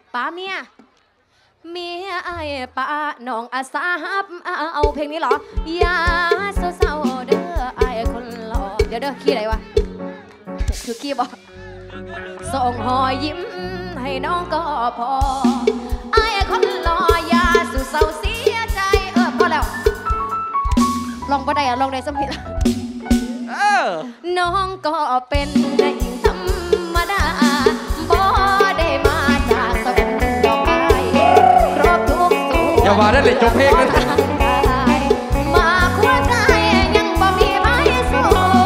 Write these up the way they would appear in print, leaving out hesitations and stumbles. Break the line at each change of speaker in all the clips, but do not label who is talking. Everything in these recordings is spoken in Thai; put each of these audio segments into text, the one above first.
ป้าเมียไอ้ป้าน้องอาสาฮับเอาเพลงนี้เหรออย่าเศร้าเด้อไอ้คนหล่อเดี๋ยวขี้อะไรวะคือขี้บอกส่งหอยยิ้มให้น้องก็พอไอ้คนหล่ออย่าสู่เศร้าเสียใจพอแล้วลองบ่ได้ลองได้สักทีน้องก็เป็นได้ธรรมดาบ่ได้มาจากสวรรค์ดอกไม้ครบทุกส่วน
อย่าว่าได้เลยจบเพลงเลย
มาคู่ใจยังบ่มีไม้สู้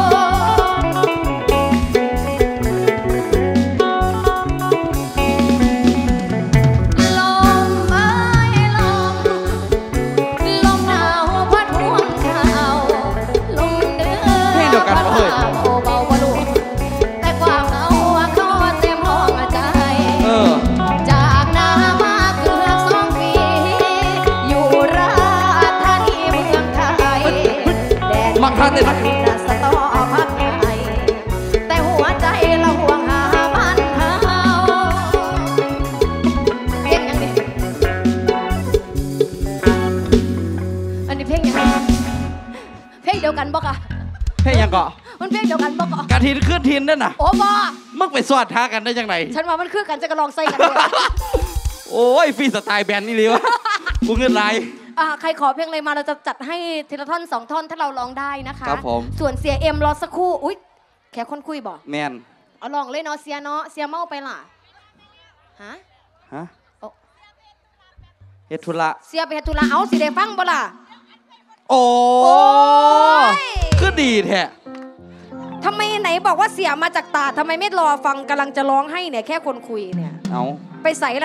ลมไม้ลมหนาวพัดห่วงเท้าลมเดือดพัดเบาๆลูกแต่ความเหงาเขาเต็มห้องใจจากนามาเกือบ2 ปีอยู่ราชธานีเมืองไทยแดนนาสตอพักไทยแต่หัวใจเราห่วงหาบ้านเฮาเพลงยังดิอันนี้เพลงยังเพลงเดียวกันบอกอะ
เพลงยังเกาะ
มันเพลงเดียวกันบอกอะ
กะทินขึ้นทินนั่นน่ะ
โอ้บอ
มึงไปสวดท้ากันได้ยังไง
ฉันว่ามันคือกันจะกระลองใส่กันเลย
โอ้ยฟรีสไตล์แบนด์นี่เลยวะกูเงินไร
ใครขอเพลงอะไรมาเราจะจัดให้ทีละท่อน2 ท่อนถ้าเราร้องได้นะคะ
ครับผม
ส่วนเสียเอ็มรอสักครู่อุ๊ยแค่คนคุยบอก
แมน
เอาลองเลยเนาะเสียเมาไปล่ะฮะ
เฮ็ดธุระ
เสียไปเฮ็ดธุระเอาสิได้ฟังบ่ล่ะ
โอ้คือดีแท้
ทำไมไหนบอกว่าเสียมาจากตาทำไมไม่รอฟังกำลังจะร้องให้เนี่ยแค่คนคุยเนี่ย
เอา
ไปใส่